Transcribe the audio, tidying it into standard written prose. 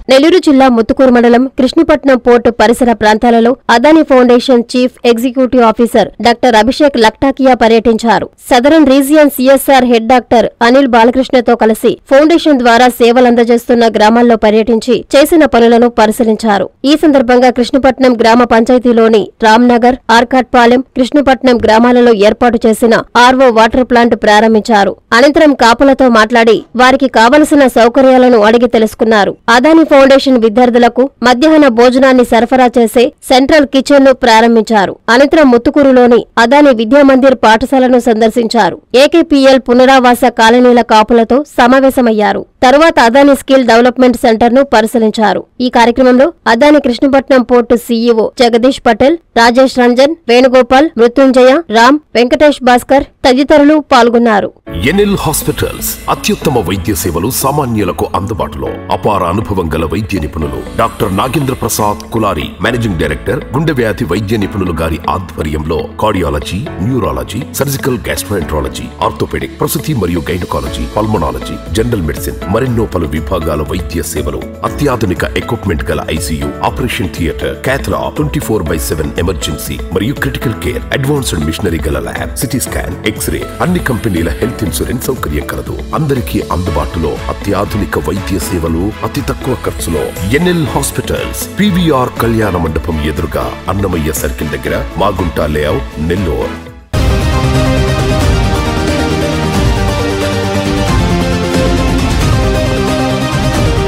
నెల్లూరు జిల్లా ముత్తుకూరు మండలం కృష్ణపట్నం పోర్టు పరిసర ప్రాంతాలలో Adani foundation chief executive officer doctor Abhishek Laktakia పర్యటించారు. Southern region CSR head doctor Anil బాలకృష్ణతో కలిసి ఫౌండేషన్ ద్వారా సేవలందజేస్తున్న గ్రామాల్లో పర్యటించి చేసిన పనులను పరిశీలించారు. ఈ సందర్భంగా కృష్ణపట్నం గ్రామ పంచాయతీలోని రామ్నగర్, ఆర్కాట్పాలెం, కృష్ణపట్నం గ్రామాలలో ఏర్పాటు చేసిన ఆర్వో వాటర్ ప్లాంట్ ప్రారంభించారు. అనంతరం కాపులతో మాట్లాడి వారికి కావలసిన సౌకర్యాలను అడిగి తెలుసుకున్నారు. అదానీ ఫౌండేషన్ విద్యార్థులకు మధ్యాహ్న భోజనాన్ని సరఫరా చేసే సెంట్రల్ కిచెన్ ను ప్రారంభించారు. అనంతరం ముత్తుకూరులోని అదానీ విద్యామందిర్ పాఠశాలను సందర్శించారు. ఏకేపీఎల్ పునరావాస కాలనీల కాపులతో సమావేశమయ్యారు. తరువాత అదానీ స్కిల్ డెవలప్మెంట్ సెంటర్ ను పరిశీలించారు. ఈ కార్యక్రమంలో అదానీ కృష్ణపట్నం పోర్టు సీఈఓ జగదీష్ పటేల్, రాజేష్ రంజన్, వేణుగోపాల్, మృత్యుంజయ, రామ్, వెంకటేష్ భాస్కర్ తదితరులు పాల్గొన్నారు. ఎన్ఎల్ హాస్పిటల్స్ అత్యుత్తమ వైద్య సేవలు సామాన్యులకు అందుబాటులో. అపార అనుభవం గల వైద్య నిపుణులు doctor Nagendra Prasad Kulari, managing director, గుండె వ్యాధి వైద్య నిపుణులు గారి ఆధ్వర్యంలో cardiology, neurology, surgical gastroenterology, orthopaedic, ప్రసూతి మరియు గైనకాలజీ, పల్మనాలజీ, జనరల్ మెడిసిన్ మరెన్నో పలు విభాగాల వైద్య సేవలు. అత్యాధునిక ఎక్విప్మెంట్ గల ICU, operation theatre, cath lab, 24/7 emergency మరియు క్రిటికల్ కేర్, అడ్వాన్స్డ్ మిషనరీ గల ల్యాబ్, సిటీ స్కాన్, ఎక్స్రే, అన్ని కంపెనీల హెల్త్ ఇన్సూరెన్స్ సౌకర్యం కలదు. అందరికీ అందుబాటులో అత్యాధునిక వైద్య సేవలు అతి తక్కువ ఖర్చులో. ఎన్ఎల్ హాస్పిటల్స్, పివిఆర్ కళ్యాణ మండపం ఎదురుగా, అన్నమయ్య సర్కిల్ దగ్గర, మాగుంట లేఅవుట్, నెల్లూరు.